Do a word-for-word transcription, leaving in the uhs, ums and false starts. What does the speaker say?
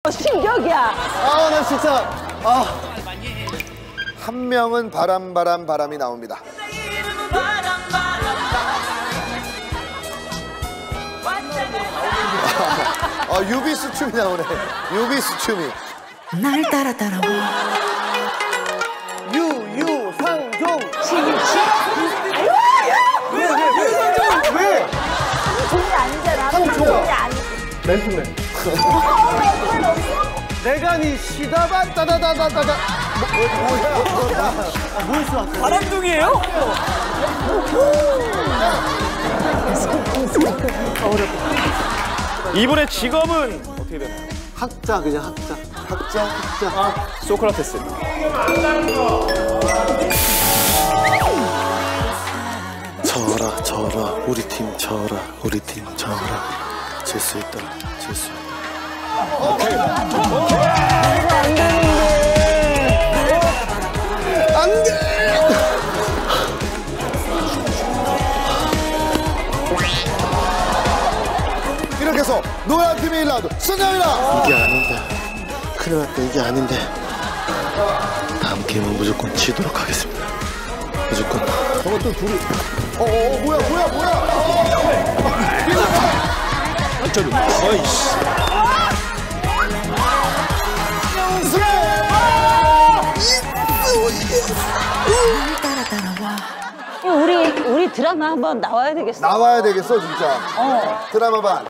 신격이야. 아, 나 진짜. 아. 한 명은 바람, 바람, 바람이 나옵니다. 아, 유비스 춤이 나오네. 유비스 춤이. 날 따라 따라와. 유유상종. 신유치. 왜, 왜, 왜, 왜? 종이 아니잖아. 상종이 아니. 맨투맨. 내가 니 시다바 따다다다다다. 뭐, 뭐야? 뭐였어? 바람둥이에요? 이분의 직업은 어떻게 되나요? 학자, 그냥 학자. 학자, 학자. 아, 소크라테스. 져라 져라 우리 팀 져라 우리 팀 져라 질 수 있다 질 수 있다. 오케이. 오케이. 안 돼. 이렇게 해서 노란팀이 일 라운드 승리합니다. 이게 아닌데 큰일 났다. 이게 아닌데 다음 게임은 무조건 지도록 하겠습니다. 무조건. 저것도 둘이. 어, 어, 어, 뭐야, 뭐야, 뭐야. 어쩌면 어이씨. 날 따라 따라와. 우리 우리 드라마 한번 나와야 되겠어. 나와야 되겠어, 진짜. 어. 드라마 반.